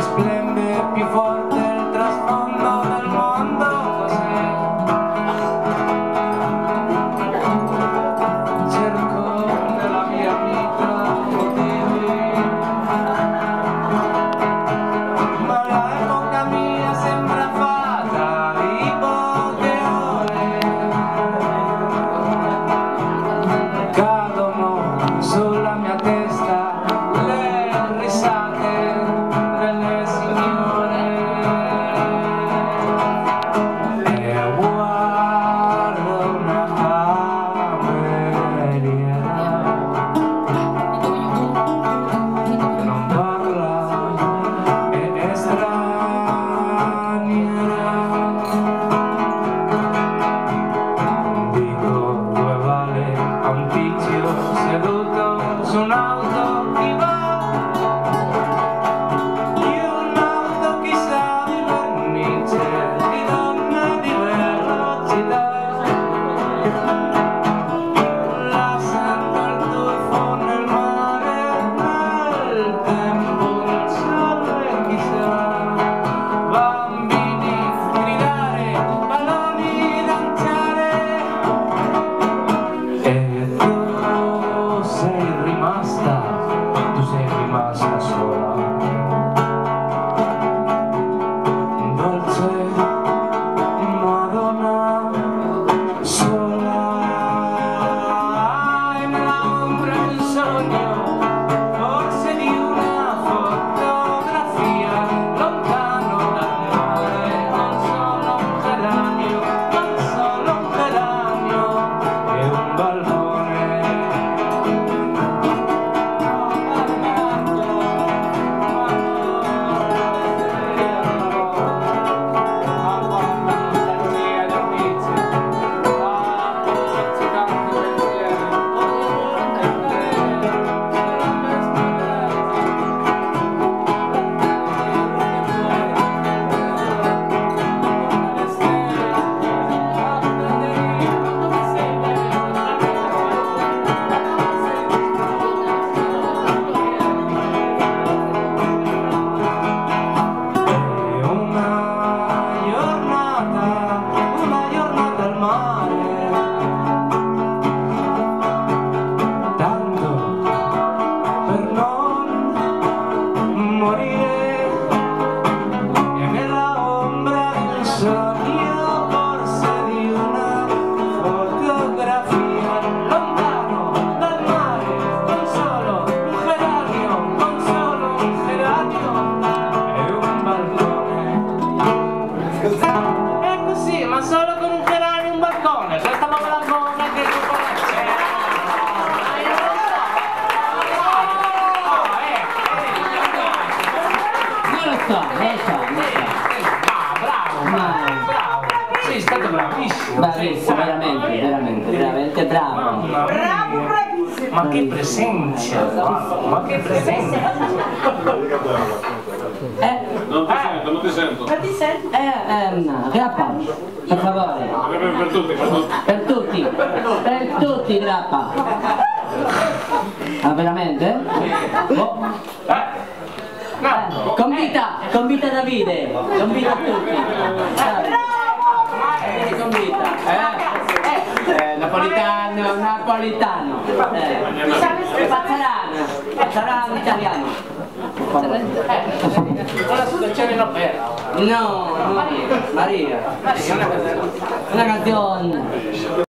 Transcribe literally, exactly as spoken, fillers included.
splende più forte il trasfondo del mondo così. Cerco nella mia vita motivi, ma l'epoca mia sembra fatta di poche ore. Cadono sulla mia testa le risate delle signore e guardo una cameriera che non parla, è straniera. Dico due vale a un tizio seduto su un'auto che va, di un'auto chissà di vernice, di donne di velocità. La sento il tuffo nel mare, nel tempo del sole chissà. Bambini gridare, palloni danzare. E tu sei rimasta, tu sei rimasta sola, dolce Madonna, sola. E nell'ombra di un sogno, forse di una fotografia, lontano dal mare, non solo un geranio, non solo un geranio e un balcone. Ma solo con un geranio e un balcone, questa nuova balcone che tu conosci. Non lo so, non lo so, non lo so. Ah, bravo, bravo, bravo. Sei stato bravissimo. Bravissimo, veramente, veramente, veramente bravo. Mamma mia. Ma che presenza, ma che presenza. Eh, Non ti sento, non ti sento. Ma ti senti? eh, ehm, grappa, per favore. Per, per tutti, per tutti. Per tutti, per tutti grappa. Ah, veramente? Oh. Eh? No. Eh, convita, convita Davide, convita tutti. Dai. Vieni, convita. Eh? Eh, napolitano, napolitano. Eh, pazzarano, pazzarano italiano. Una situazione in opera. No, no, Maria. Maria. Una canzone.